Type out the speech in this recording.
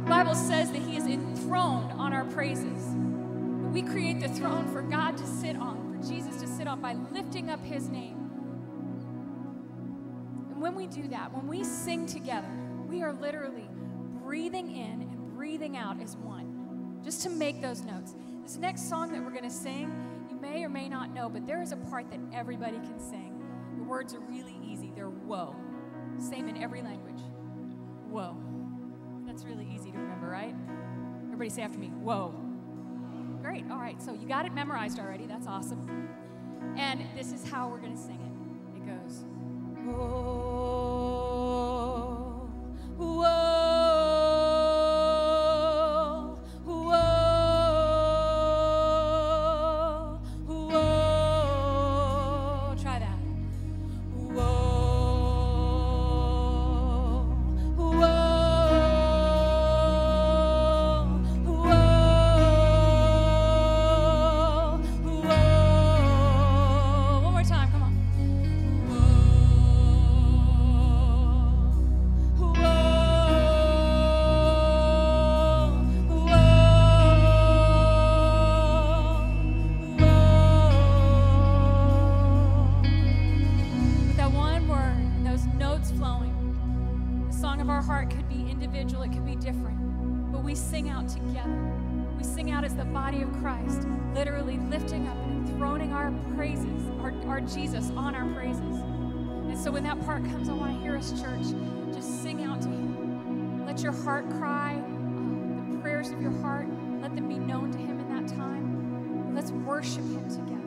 Bible says that he is enthroned on our praises. We create the throne for God to sit on, for Jesus to sit on by lifting up his name. And when we do that, when we sing together, we are literally breathing in and breathing out as one, just to make those notes. This next song that we're going to sing, you may or may not know, but there is a part that everybody can sing. The words are really easy. They're whoa. Same in every language. Whoa. That's really easy to remember, right? Everybody say after me, whoa. Great, all right, so you got it memorized already. That's awesome. And this is how we're going to sing it. It goes, whoa, whoa. Jesus on our praises. And so when that part comes, I want to hear us, church, just sing out to him. Let your heart cry, the prayers of your heart, let them be known to him in that time. Let's worship him together.